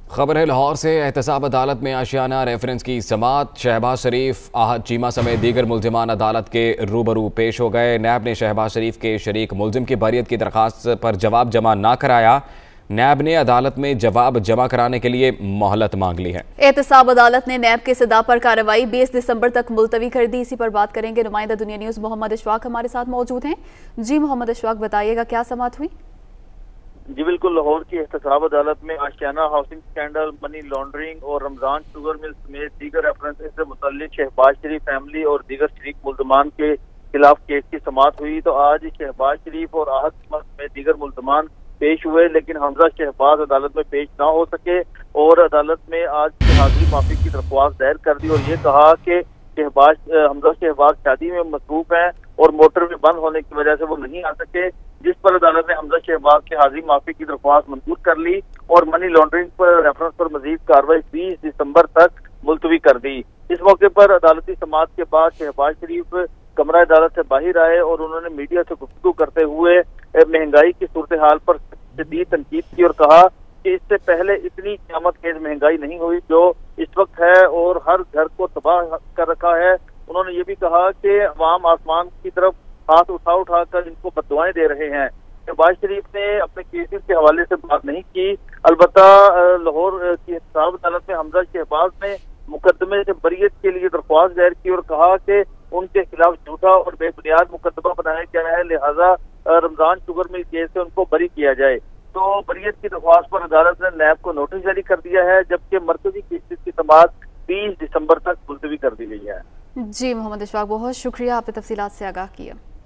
खबर है लाहौर से। एहतसाब अदालत में आशियाना रेफरेंस की समाअत। शहबाज शरीफ, आहद चीमा समेत दीगर मुल्जिमान अदालत के रूबरू पेश हो गए। नैब ने शहबाज शरीफ के शरीक मुल्जिम की बरियत की दरख्वास्त पर जवाब जमा ना कराया। नैब ने अदालत में जवाब जमा कराने के लिए मोहलत मांग ली है। एहतसाब अदालत ने नैब के सदा पर कार्रवाई 20 दिसंबर तक मुलतवी कर दी। इसी पर बात करेंगे। नुमाइंदा दुनिया न्यूज़ मोहम्मद अशफाक हमारे साथ मौजूद हैं। जी मोहम्मद अशफाक, बताइएगा क्या समाअत हुई? जी बिल्कुल, लाहौर की एहतसाब अदालत में Ashiana housing scandal, money laundering और रमजान शुगर मिल समेत दीगर रेफरेंसेस से मुतल्लिक शहबाज शरीफ फैमिली और दीगर शरीक मुल्ज़मान के खिलाफ केस की समाअत हुई। तो आज शहबाज शरीफ और आहद समेत दीगर मुल्ज़मान पेश हुए, लेकिन हमजा शहबाज अदालत में पेश ना हो सके और अदालत में आज हाजिरी माफी की दरख्वास्त दायर कर दी और ये कहा कि हमजा शहबाज शादी में मसरूफ हैं और मोटर में बंद होने की वजह से वो नहीं आ सके, जिस पर अदालत ने हमजा शहबाज की हाजिरी माफी की दरख्वास्त मंजूर कर ली और मनी लॉन्ड्रिंग पर रेफरेंस पर मजीद कार्रवाई 20 दिसंबर तक मुलतवी कर दी। इस मौके पर अदालती समाअत के बाद शहबाज शरीफ कमरा अदालत से बाहर आए और उन्होंने मीडिया से गुफ्तगू करते हुए महंगाई की सूरत हाल पर शदीद तनकीद की और कहा कि इससे पहले इतनी क़यामत खेज महंगाई नहीं हुई जो इस वक्त है और हर घर को तबाह कर रखा है। उन्होंने ये भी कहा कि अवाम आसमान की तरफ हाथ उठा कर इनको बददुआएं दे रहे हैं। शहबाज शरीफ ने अपने केसेस के हवाले से बात नहीं की। अलबत्ता लाहौर की एहतसाब अदालत में हमजा शहबाज ने मुकदमे से बरियत के लिए दरख्वास्त दायर की और कहा कि उनके खिलाफ झूठा और बेबुनियाद मुकदमा बनाया गया है, लिहाजा रमजान शुगर मिल केस से उनको बरी किया जाए। तो बरियत की दरख्वास्त पर अदालत ने नैब को नोटिस जारी कर दिया है, जबकि मरकजी केसेस की समाअत 20 दिसंबर तक मुलतवी कर दी गई है। जी मोहम्मद अशफाक, बहुत शुक्रिया, आपने तफसीलात से आगाह किया।